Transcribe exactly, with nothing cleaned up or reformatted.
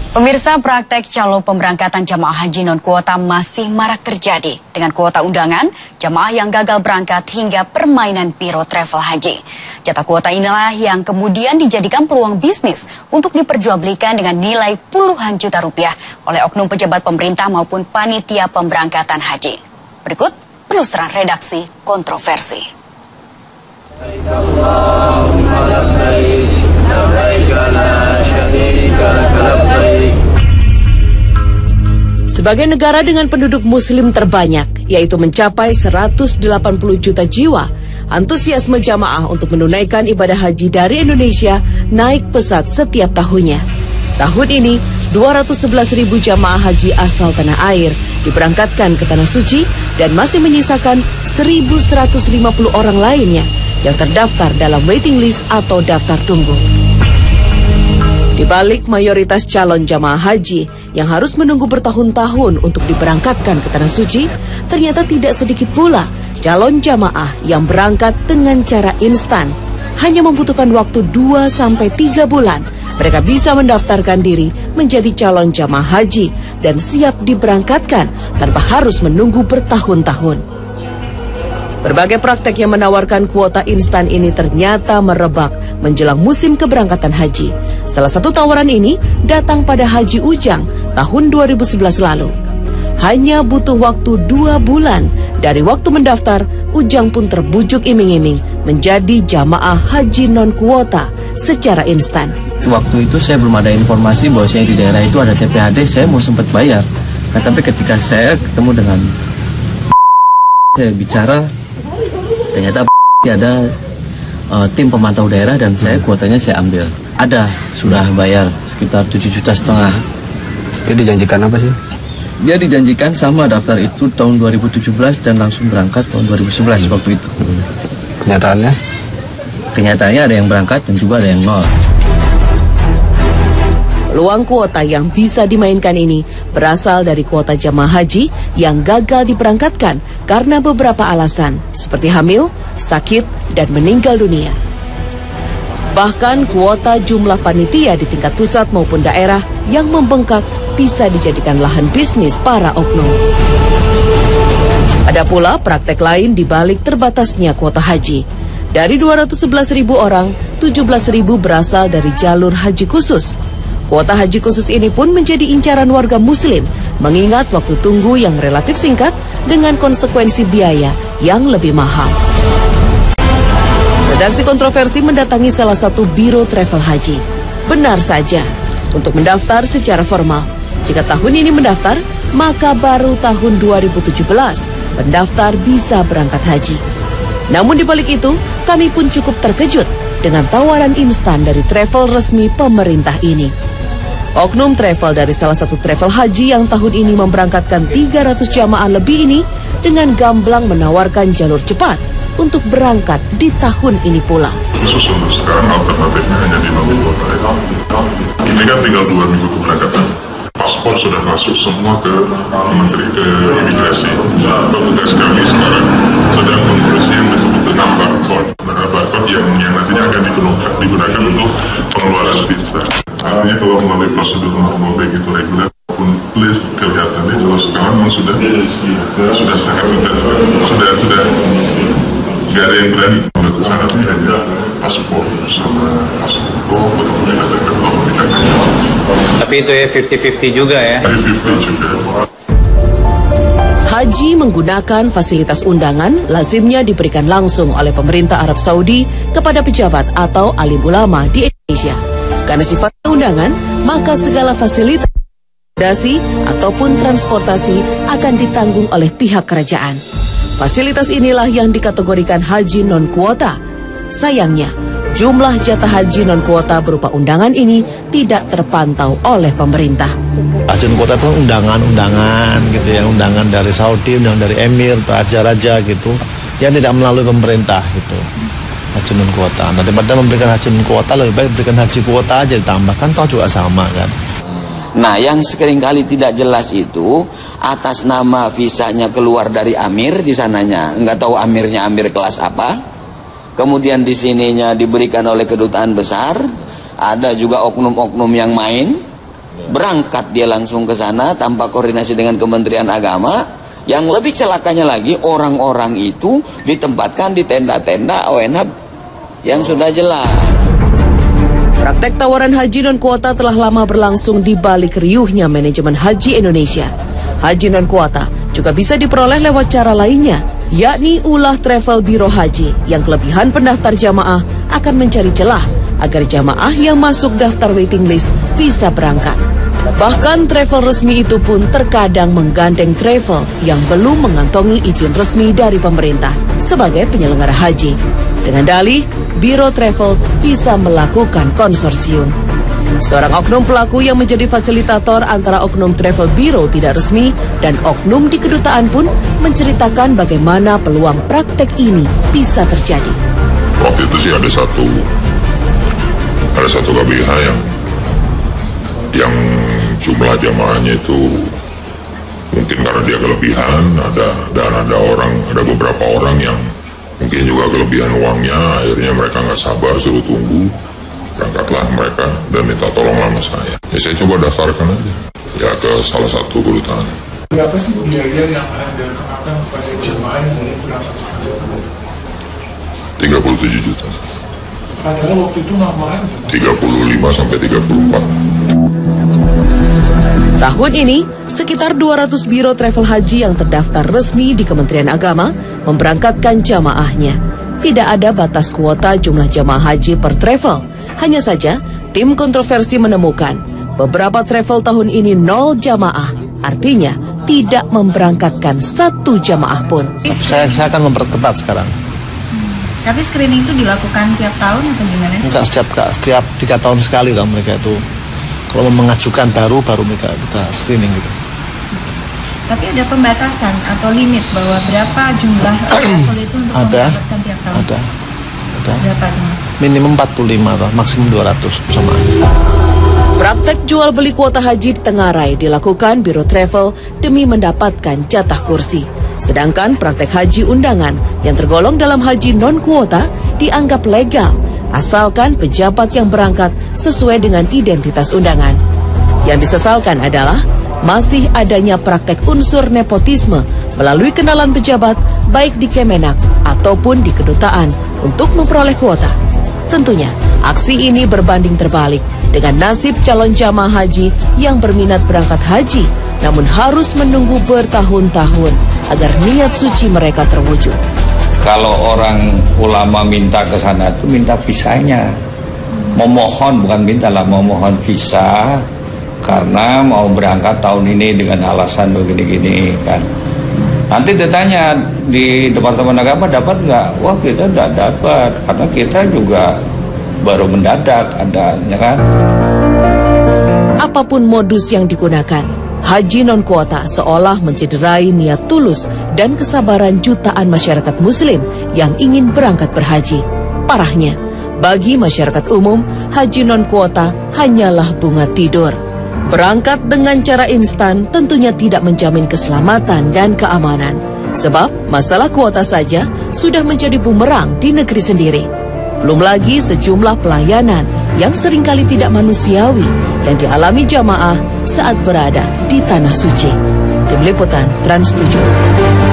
Pemirsa, praktek calo pemberangkatan jamaah haji non-kuota masih marak terjadi dengan kuota undangan, jamaah yang gagal berangkat hingga permainan biro travel haji. Jatah kuota inilah yang kemudian dijadikan peluang bisnis untuk diperjualbelikan dengan nilai puluhan juta rupiah oleh oknum pejabat pemerintah maupun panitia pemberangkatan haji. Berikut penelusuran redaksi Kontroversi. Sebagai negara dengan penduduk muslim terbanyak, yaitu mencapai seratus delapan puluh juta jiwa, antusiasme jamaah untuk menunaikan ibadah haji dari Indonesia naik pesat setiap tahunnya. Tahun ini, dua ratus sebelas ribu jamaah haji asal tanah air diberangkatkan ke Tanah Suci dan masih menyisakan seribu seratus lima puluh orang lainnya yang terdaftar dalam waiting list atau daftar tunggu. Di balik mayoritas calon jamaah haji yang harus menunggu bertahun-tahun untuk diberangkatkan ke Tanah Suci, ternyata tidak sedikit pula calon jamaah yang berangkat dengan cara instan. Hanya membutuhkan waktu dua sampai tiga bulan, mereka bisa mendaftarkan diri menjadi calon jamaah haji dan siap diberangkatkan tanpa harus menunggu bertahun-tahun. Berbagai praktek yang menawarkan kuota instan ini ternyata merebak menjelang musim keberangkatan haji. Salah satu tawaran ini datang pada Haji Ujang tahun dua ribu sebelas lalu. Hanya butuh waktu dua bulan dari waktu mendaftar, Ujang pun terbujuk iming-iming menjadi jamaah haji non-kuota secara instan. Waktu itu saya belum ada informasi bahwa saya di daerah itu ada T P H D, saya mau sempat bayar. Nah, tapi ketika saya ketemu dengan saya bicara, ternyata ada uh, tim pemantau daerah dan saya kuotanya saya ambil. Ada, sudah bayar sekitar tujuh juta setengah. Dia dijanjikan apa sih? Dia dijanjikan sama daftar itu tahun dua ribu tujuh belas dan langsung berangkat tahun dua ribu sebelas waktu itu. Kenyataannya? Kenyataannya ada yang berangkat dan juga ada yang nol. Peluang kuota yang bisa dimainkan ini berasal dari kuota jamaah haji yang gagal diberangkatkan karena beberapa alasan seperti hamil, sakit, dan meninggal dunia. Bahkan kuota jumlah panitia di tingkat pusat maupun daerah yang membengkak bisa dijadikan lahan bisnis para oknum. Ada pula praktek lain di balik terbatasnya kuota haji. Dari dua ratus sebelas ribu orang, tujuh belas ribu berasal dari jalur haji khusus. Kuota haji khusus ini pun menjadi incaran warga muslim, mengingat waktu tunggu yang relatif singkat dengan konsekuensi biaya yang lebih mahal. Redaksi Kontroversi mendatangi salah satu biro travel haji. Benar saja, untuk mendaftar secara formal. Jika tahun ini mendaftar, maka baru tahun dua ribu tujuh belas pendaftar bisa berangkat haji. Namun di balik itu, kami pun cukup terkejut dengan tawaran instan dari travel resmi pemerintah ini. Oknum travel dari salah satu travel haji yang tahun ini memberangkatkan tiga ratus jamaah lebih ini dengan gamblang menawarkan jalur cepat untuk berangkat di tahun ini pula. Khusus untuk sekarang alternatifnya hanya di Mabit Kota. Ini kan tinggal dua minggu keberangkatan. Paspor sudah masuk semua ke Menteri ke Imigrasi. Petugas kami sekarang sedang mengurusi yang disebut dengan barcode. Nah, barcode yang, yang nantinya akan digunakan, digunakan untuk pengeluaran visa. Artinya kalau melalui prosedur normal baik itu reguler maupun list kelihatannya kalau sekarang memang sudah sudah sangat intens, sudah sudah nggak ada yang berani. Syaratnya hanya paspor sama paspor untuk mengatakan bahwa tidak ada. Tapi itu ya fifty fifty juga ya? lima puluh juga. Haji menggunakan fasilitas undangan lazimnya diberikan langsung oleh pemerintah Arab Saudi kepada pejabat atau alim ulama di Indonesia. Karena sifatnya undangan, maka segala fasilitas, akomodasi ataupun transportasi akan ditanggung oleh pihak kerajaan. Fasilitas inilah yang dikategorikan haji non-kuota. Sayangnya, jumlah jatah haji non-kuota berupa undangan ini tidak terpantau oleh pemerintah. Haji non-kuota itu undangan-undangan gitu ya, undangan dari Saudi, undangan dari Emir, raja-raja gitu, yang tidak melalui pemerintah gitu. Haji non-kuota. Nah, daripada memberikan haji non-kuota, lebih baik berikan haji kuota aja ditambahkan, toh juga sama kan. Nah, yang seringkali tidak jelas itu atas nama visanya keluar dari Amir di sananya, nggak tahu Amirnya Amir kelas apa. Kemudian di sininya diberikan oleh kedutaan besar, ada juga oknum-oknum yang main. Berangkat dia langsung ke sana tanpa koordinasi dengan Kementerian Agama. Yang lebih celakanya lagi, orang-orang itu ditempatkan di tenda-tenda O N H yang sudah jelas. Praktek tawaran haji non-kuota telah lama berlangsung di balik riuhnya manajemen haji Indonesia. Haji non-kuota juga bisa diperoleh lewat cara lainnya, yakni ulah travel biro haji yang kelebihan pendaftar jamaah akan mencari celah agar jamaah yang masuk daftar waiting list bisa berangkat. Bahkan travel resmi itu pun terkadang menggandeng travel yang belum mengantongi izin resmi dari pemerintah sebagai penyelenggara haji. Dengan dalih, biro travel bisa melakukan konsorsium. Seorang oknum pelaku yang menjadi fasilitator antara oknum travel biro tidak resmi dan oknum di kedutaan pun menceritakan bagaimana peluang praktek ini bisa terjadi. Waktu itu sih ada satu ada satu K B H yang yang jumlah jamaahnya itu mungkin karena dia kelebihan, ada dan ada orang, ada beberapa orang yang mungkin juga kelebihan uangnya, akhirnya mereka nggak sabar suruh tunggu, berangkatlah mereka dan minta tolong sama saya. Ya saya coba daftarkan aja, ya ke salah satu kedutaan. Berapa sih biaya yang Anda kenakan kepada jemaah yang mau berangkat? tiga puluh tujuh juta. Padahal waktu itu normal tiga puluh lima sampai tiga puluh empat. Tahun ini, sekitar dua ratus biro travel haji yang terdaftar resmi di Kementerian Agama memberangkatkan jamaahnya. Tidak ada batas kuota jumlah jamaah haji per travel. Hanya saja, tim kontroversi menemukan beberapa travel tahun ini nol jamaah. Artinya, tidak memberangkatkan satu jamaah pun. Saya, saya akan memperketat sekarang. Tapi screening itu dilakukan tiap tahun atau gimana sih? Enggak, setiap, setiap tiga tahun sekali lah mereka itu. Kalau mengajukan baru, baru mereka kita screening gitu. Tapi ada pembatasan atau limit bahwa berapa jumlah travel itu untuk ada, memberangkatkan tiap tahun? Ada, ada. Berapa itu, Mas? Minimum empat puluh lima atau maksimum dua ratus sama. Praktek jual beli kuota haji di Tenggarai dilakukan biro travel demi mendapatkan jatah kursi. Sedangkan praktek haji undangan yang tergolong dalam haji non-kuota dianggap legal, asalkan pejabat yang berangkat sesuai dengan identitas undangan. Yang disesalkan adalah masih adanya praktek unsur nepotisme melalui kenalan pejabat baik di Kemenak ataupun di kedutaan untuk memperoleh kuota. Tentunya, aksi ini berbanding terbalik dengan nasib calon jamaah haji yang berminat berangkat haji, namun harus menunggu bertahun-tahun agar niat suci mereka terwujud. Kalau orang ulama minta ke sana itu minta visanya, memohon bukan minta lah, memohon visa karena mau berangkat tahun ini dengan alasan begini-gini kan. Nanti ditanya di Departemen Agama dapat nggak? Wah kita nggak dapat karena kita juga baru mendadak adanya kan. Apapun modus yang digunakan, haji non-kuota seolah mencederai niat tulus dan kesabaran jutaan masyarakat muslim yang ingin berangkat berhaji. Parahnya, bagi masyarakat umum, haji non-kuota hanyalah bunga tidur. Berangkat dengan cara instan tentunya tidak menjamin keselamatan dan keamanan. Sebab masalah kuota saja sudah menjadi bumerang di negeri sendiri. Belum lagi sejumlah pelayanan yang seringkali tidak manusiawi yang dialami jamaah saat berada di Tanah Suci. Tim Liputan Trans tujuh.